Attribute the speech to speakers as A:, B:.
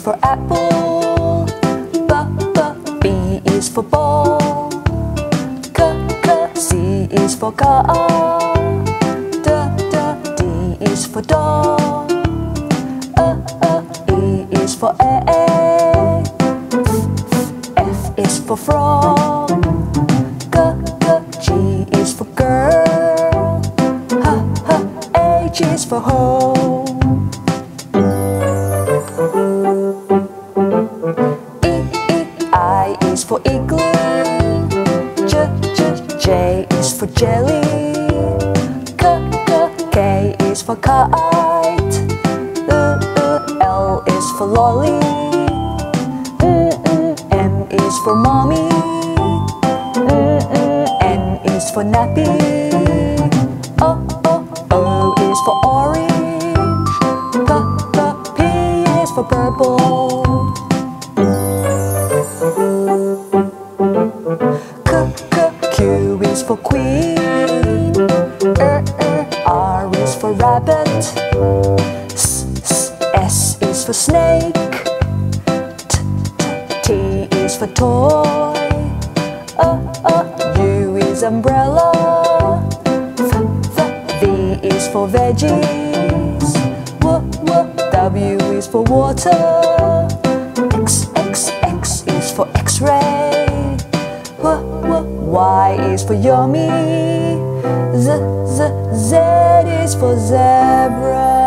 A: for apple. B is for ball. C is for car. D is for dog. E is for egg. F is for frog. G is for girl. H is for home. I is for igloo. J is for jelly. K is for kite. L is for lolly. M is for mommy. N is for nappy. O is for orange. P is for purple. Q is for queen. R is for rabbit. S is for snake. T is for toy. U is umbrella. V is for veggies. W is for water. X is for X-ray. Y is for yummy. Z is for zebra.